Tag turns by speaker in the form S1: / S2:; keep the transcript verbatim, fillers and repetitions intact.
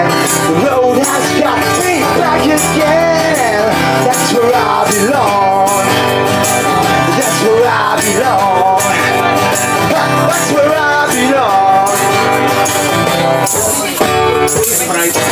S1: The road has got me back again. That's where I belong. That's where I belong. That's where I belong.